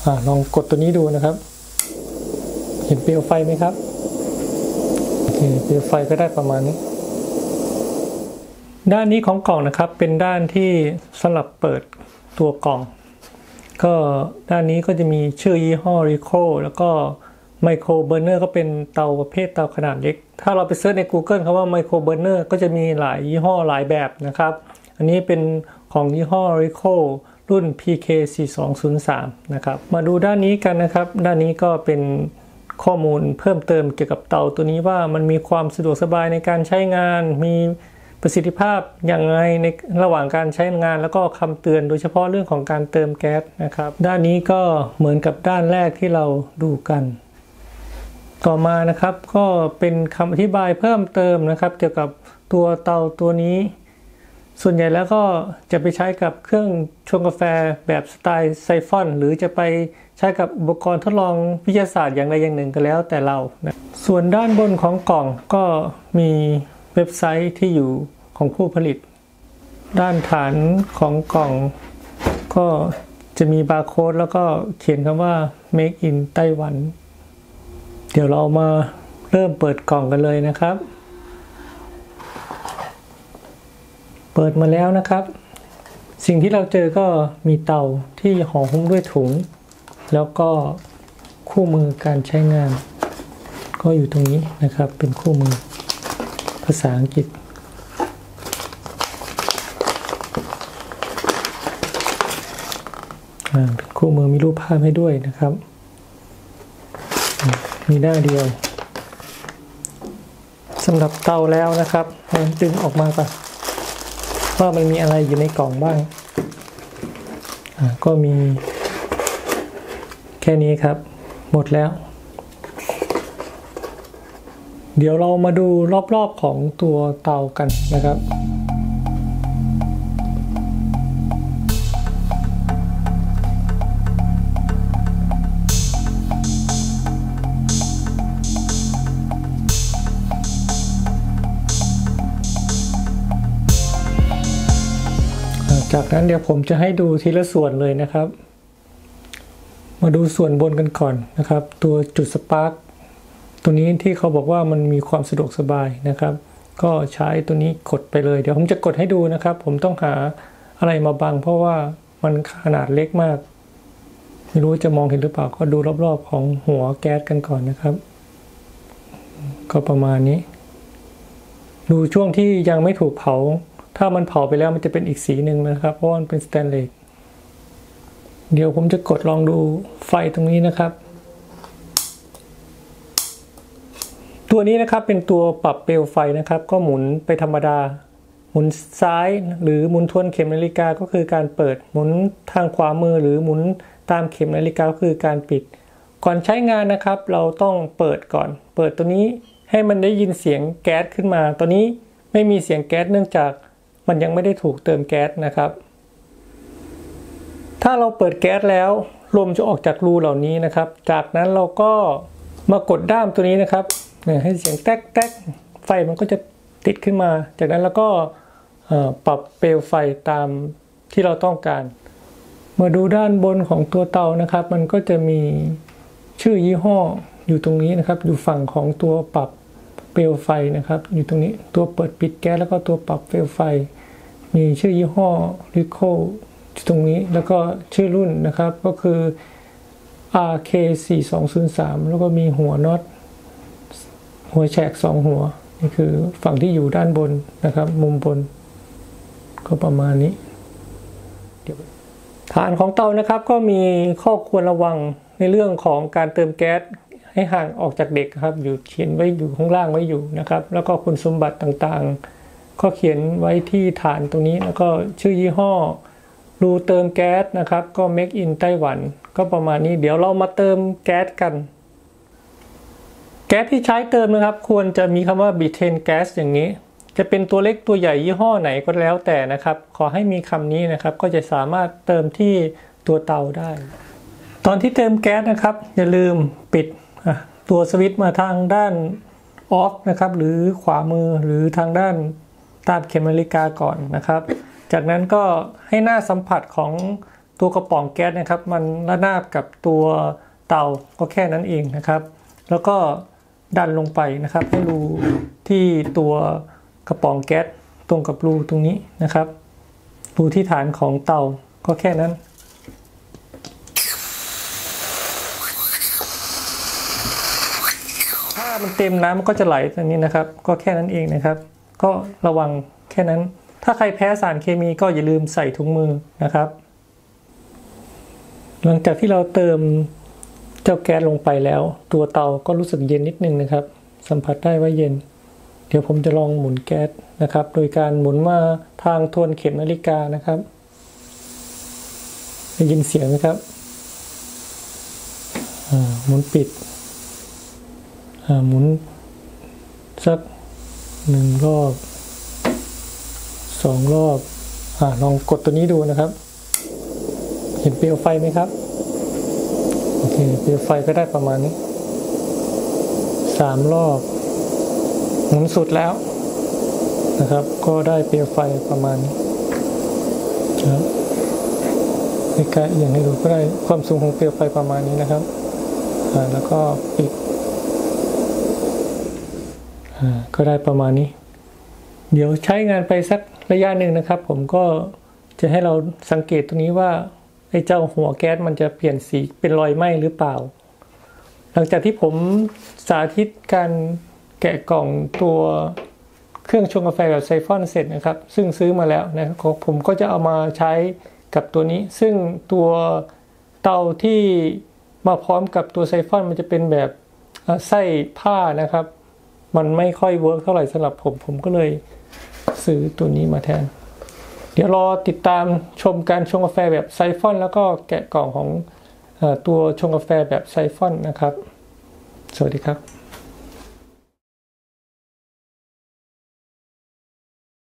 ลองกดตัวนี้ดูนะครับเห็นเปลวไฟไหมครับโอเคเปลวไฟก็ได้ประมาณนี้ด้านนี้ของกล่องนะครับเป็นด้านที่สำหรับเปิดตัวกล่องก็ด้านนี้ก็จะมีชื่อยี่ห้อ Ricoh แล้วก็ไมโครเบอร์เนอร์ก็เป็นเตาประเภทเตาขนาดเล็กถ้าเราไปเซิร์ชใน Google คำว่าไมโครเบอร์เนอร์ก็จะมีหลายยี่ห้อหลายแบบนะครับอันนี้เป็นของยี่ห้อ Ricoh รุ่น PK4203 นะครับมาดูด้านนี้กันนะครับด้านนี้ก็เป็นข้อมูลเพิ่มเติมเกี่ยวกับเตาตัวนี้ว่ามันมีความสะดวกสบายในการใช้งานมีประสิทธิภาพอย่างไรในระหว่างการใช้งานแล้วก็คำเตือนโดยเฉพาะเรื่องของการเติมแก๊สนะครับด้านนี้ก็เหมือนกับด้านแรกที่เราดูกันต่อมานะครับก็เป็นคำอธิบายเพิ่มเติมนะครับเกี่ยวกับตัวเตาตัวนี้ส่วนใหญ่แล้วก็จะไปใช้กับเครื่องชงกาแฟแบบสไตล์ไซฟอนหรือจะไปใช้กับอุปกรณ์ทดลองวิทยาศาสตร์อย่างใดอย่างหนึ่งก็แล้วแต่เรานะส่วนด้านบนของกล่องก็มีเว็บไซต์ที่อยู่ของผู้ผลิตด้านฐานของกล่องก็จะมีบาร์โค้ดแล้วก็เขียนคำว่า Make in ไต้หวันเดี๋ยวเรามาเริ่มเปิดกล่องกันเลยนะครับเปิดมาแล้วนะครับสิ่งที่เราเจอก็มีเตาที่ห่อหุ้มด้วยถุงแล้วก็คู่มือการใช้งานก็อยู่ตรงนี้นะครับเป็นคู่มือภาษาอังกฤษเป็นคู่มือมีรูปภาพให้ด้วยนะครับมีหน้าเดียวสำหรับเตาแล้วนะครับดึงออกมาก่อนว่ามันมีอะไรอยู่ในกล่องบ้างก็มีแค่นี้ครับหมดแล้วเดี๋ยวเรามาดูรอบๆของตัวเตากันนะครับจากนั้นเดี๋ยวผมจะให้ดูทีละส่วนเลยนะครับมาดูส่วนบนกันก่อนนะครับตัวจุดสปาร์คตัวนี้ที่เขาบอกว่ามันมีความสะดวกสบายนะครับก็ใช้ตัวนี้กดไปเลยเดี๋ยวผมจะกดให้ดูนะครับผมต้องหาอะไรมาบังเพราะว่ามันขนาดเล็กมากไม่รู้จะมองเห็นหรือเปล่าก็ดูรอบๆของหัวแก๊สกันก่อนนะครับก็ประมาณนี้ดูช่วงที่ยังไม่ถูกเผาถ้ามันเผาไปแล้วมันจะเป็นอีกสีหนึ่งนะครับเพราะมันเป็นสแตนเลสเดี๋ยวผมจะกดลองดูไฟตรงนี้นะครับตัวนี้นะครับเป็นตัวปรับเปลวไฟนะครับก็หมุนไปธรรมดาหมุนซ้ายหรือหมุนทวนเข็มนาฬิกาก็คือการเปิดหมุนทางขวามือหรือหมุนตามเข็มนาฬิกาก็คือการปิดก่อนใช้งานนะครับเราต้องเปิดก่อนเปิดตัวนี้ให้มันได้ยินเสียงแก๊สขึ้นมาตอนนี้ไม่มีเสียงแก๊สเนื่องจากมันยังไม่ได้ถูกเติมแก๊สนะครับถ้าเราเปิดแก๊สแล้วลมจะออกจากรูเหล่านี้นะครับจากนั้นเราก็มากดด้ามตัวนี้นะครับให้เสียงแต๊กแต๊กไฟมันก็จะติดขึ้นมาจากนั้นเราก็ปรับเปลวไฟตามที่เราต้องการมาดูด้านบนของตัวเตานะครับมันก็จะมีชื่อยี่ห้ออยู่ตรงนี้นะครับอยู่ฝั่งของตัวปรับเปลวไฟนะครับอยู่ตรงนี้ตัวเปิดปิดแก๊สแล้วก็ตัวปรับเปลวไฟมีชื่อยี่ห้อ Ricoh ตรงนี้แล้วก็ชื่อรุ่นนะครับก็คือ RK4203 แล้วก็มีหัวน็อตหัวแฉก2หัวนี่คือฝั่งที่อยู่ด้านบนนะครับมุมบนก็ประมาณนี้ฐานของเตานะครับก็มีข้อควรระวังในเรื่องของการเติมแก๊สให้ห่างออกจากเด็กครับอยู่เขียนไว้อยู่ข้างล่างไว้อยู่นะครับแล้วก็คุณสมบัติต่างๆก็เขียนไว้ที่ฐานตรงนี้แล้วก็ชื่อยี่ห้อรูเติมแก๊สนะครับก็ Make in ไต้หวันก็ประมาณนี้เดี๋ยวเรามาเติมแก๊สกันแก๊สที่ใช้เติมนะครับควรจะมีคำว่า Butane Gas อย่างนี้จะเป็นตัวเล็กตัวใหญ่ยี่ห้อไหนก็แล้วแต่นะครับขอให้มีคำนี้นะครับก็จะสามารถเติมที่ตัวเตาได้ตอนที่เติมแก๊สนะครับอย่าลืมปิดตัวสวิตช์มาทางด้านออฟนะครับหรือขวามือหรือทางด้านตามเข็มนาฬิกาก่อนนะครับจากนั้นก็ให้หน้าสัมผัสของตัวกระป๋องแก๊สนะครับมันระนาบกับตัวเตาก็แค่นั้นเองนะครับแล้วก็ดันลงไปนะครับให้รูที่ตัวกระป๋องแก๊สตรงกับรูตรงนี้นะครับรูที่ฐานของเตาก็แค่นั้นถ้ามันเต็มน้ำมันก็จะไหลตรงนี้นะครับก็แค่นั้นเองนะครับก็ระวังแค่นั้นถ้าใครแพ้สารเคมีก็อย่าลืมใส่ถุงมือนะครับหลังจากที่เราเติมเจ้าแก๊สลงไปแล้วตัวเตาก็รู้สึกเย็นนิดนึงนะครับสัมผัสได้ว่าเย็นเดี๋ยวผมจะลองหมุนแก๊สนะครับโดยการหมุนมาทางทวนเข็มนาฬิกานะครับได้ยินเสียงไหมครับหมุนปิดหมุนสัก1 รอบ2 รอบลองกดตัวนี้ดูนะครับเห็นเปลวไฟไหมครับโอเคเปลวไฟก็ได้ประมาณนี้3 รอบหมุนสุดแล้วนะครับก็ได้เปลวไฟประมาณนี้ครับในการอย่างให้ดูก็ได้ความสูงของเปลวไฟประมาณนี้นะครับแล้วก็ปิดก็ได้ประมาณนี้เดี๋ยวใช้งานไปสักระยะหนึ่งนะครับผมก็จะให้เราสังเกตตรงนี้ว่าไอ้เจ้าหัวแก๊สมันจะเปลี่ยนสีเป็นรอยไหม้หรือเปล่าหลังจากที่ผมสาธิตการแกะกล่องตัวเครื่องชงกาแฟแบบไซฟอนเสร็จนะครับซึ่งซื้อมาแล้วนะครับผมก็จะเอามาใช้กับตัวนี้ซึ่งตัวเตาที่มาพร้อมกับตัวไซฟอนมันจะเป็นแบบไส้ผ้านะครับมันไม่ค่อยเวิร์กเท่าไหร่สำหรับผมก็เลยซื้อตัวนี้มาแทนเดี๋ยวรอติดตามชมการชงกาแฟแบบไซฟอนแล้วก็แกะกล่องของตัวชงกาแฟแบบไซฟอนนะครับสวัสดีครับ